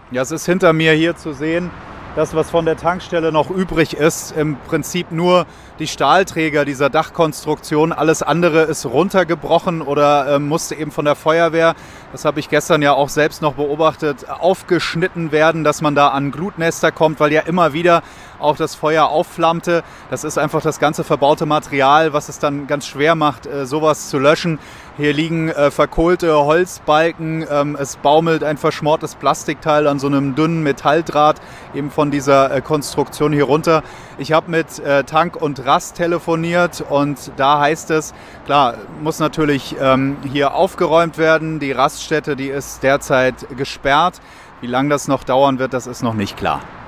Ja, es ist hinter mir hier zu sehen, das, was von der Tankstelle noch übrig ist, im Prinzip nur die Stahlträger dieser Dachkonstruktion. Alles andere ist runtergebrochen oder musste eben von der Feuerwehr, das habe ich gestern ja auch selbst noch beobachtet, aufgeschnitten werden, dass man da an Glutnester kommt, weil ja immer wieder auch das Feuer aufflammte. Das ist einfach das ganze verbaute Material, was es dann ganz schwer macht, sowas zu löschen. Hier liegen verkohlte Holzbalken, es baumelt ein verschmortes Plastikteil an so einem dünnen Metalldraht eben von dieser Konstruktion hier runter. Ich habe mit Tank und Rast telefoniert und da heißt es, klar, muss natürlich hier aufgeräumt werden. Die Raststätte, die ist derzeit gesperrt. Wie lange das noch dauern wird, das ist noch nicht klar.